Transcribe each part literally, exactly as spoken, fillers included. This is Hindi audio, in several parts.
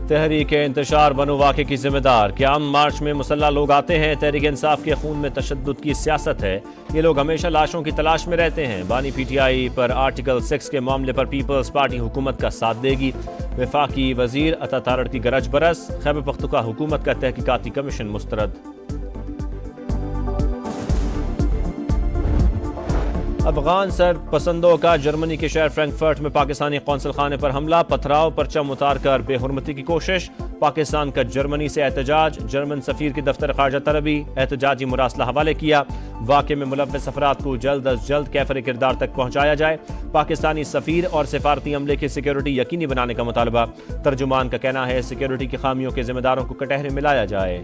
तहरीक इंतशार बनो वाक़े की जिम्मेदार। क़याम मार्च में मुसल्ला लोग आते हैं। तहरीक इंसाफ के खून में तशद्दुद की सियासत है। ये लोग हमेशा लाशों की तलाश में रहते हैं। बानी पीटीआई पर आर्टिकल सिक्स के मामले पर पीपल्स पार्टी हुकूमत का साथ देगी। वफाकी वजीर अता तारड़ की गरज बरस। खैबर पख्तूनख्वा हुकूमत का तहकीकाती कमीशन मुस्तरद। अफगान सरपसंदों का जर्मनी के शहर फ्रैंकफर्ट में पाकिस्तानी कौंसल खाने पर हमला। पथराव, परचम उतार कर बेहुरमती की कोशिश। पाकिस्तान का जर्मनी से एहतजाज। जर्मन सफीर की दफ्तर खारजा तलबी। एहतजाजी मुरासला हवाले किया। वाक़े में मुलव्वस अफराद को जल्द अज जल्द कैफर किरदार तक पहुँचाया जाए। पाकिस्तानी सफीर और सिफारती अमले की सिक्योरिटी यकीनी बनाने का मुतालबा। तर्जुमान का कहना है सिक्योरिटी की खामियों के जिम्मेदारों को कटहरे में लाया जाए।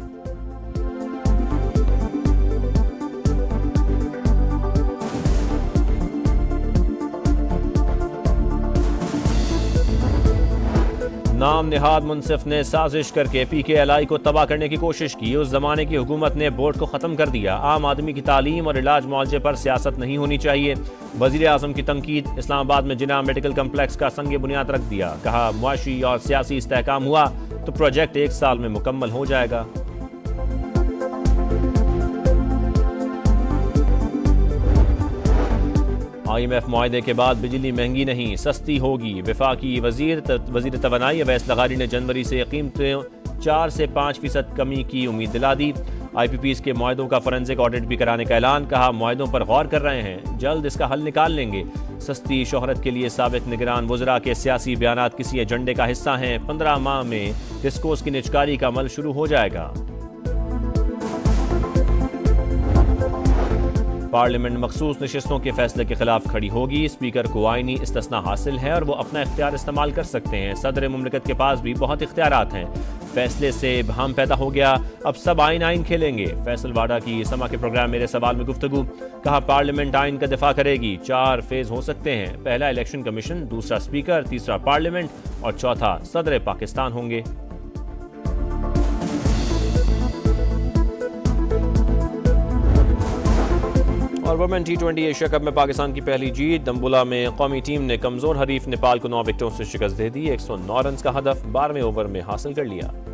नाम निहाद मुनसिफ ने साजिश करके पी के एल आई को तबाह करने की कोशिश की। उस जमाने की हुकूमत ने बोर्ड को ख़त्म कर दिया। आम आदमी की तालीम और इलाज मुआवजे पर सियासत नहीं होनी चाहिए। वज़ीर आज़म की तनकीद। इस्लामाबाद में जिना मेडिकल कम्प्लेक्स का संग बुनियाद रख दिया। कहा मुआशी और सियासी इस्तेहकाम हुआ तो प्रोजेक्ट एक साल में मुकम्मल हो जाएगा। आई एम एफ मुआहदे के बाद बिजली महंगी नहीं सस्ती होगी। वफाकी वजीर वजीर तवानाई अवैस लगारी ने जनवरी से कीमतें चार से पाँच फीसद कमी की उम्मीद दिला दी। आई पी पीज़ के मुआहदों का फोरेंसिक ऑडिट भी कराने का ऐलान। कहा मुआहदों पर गौर कर रहे हैं, जल्द इसका हल निकाल लेंगे। सस्ती शोहरत के लिए साबिक निगरान वज़रा के सियासी बयानात किसी एजेंडे का हिस्सा हैं। पंद्रह माह में डिस्कोस की निजकारी का अमल शुरू हो जाएगा। पार्लियामेंट मखसूस नशिस्तों के फैसले के खिलाफ खड़ी होगी। स्पीकर को आईनी इस्तिस्ना हासिल है और वो अपना इख्तियार इस्तेमाल कर सकते हैं। सदर मुमलिकत के पास भी बहुत इख्तियारात हैं। फैसले से बहम पैदा हो गया, अब सब आइन आइन खेलेंगे। फैसल वाडा की समा के प्रोग्राम मेरे सवाल में गुफ्तगू। कहा पार्लियामेंट आइन का दिफा करेगी। चार फेज हो सकते हैं। पहला इलेक्शन कमीशन, दूसरा स्पीकर, तीसरा पार्लियामेंट और चौथा सदर पाकिस्तान होंगे। और women T twenty Asia cup में पाकिस्तान की पहली जीत। दम्बुला में कौमी टीम ने कमजोर हरीफ नेपाल को नौ विकेटों से शिकस्त दे दी। एक सौ नौ रन का हदफ बारहवें ओवर में हासिल कर लिया।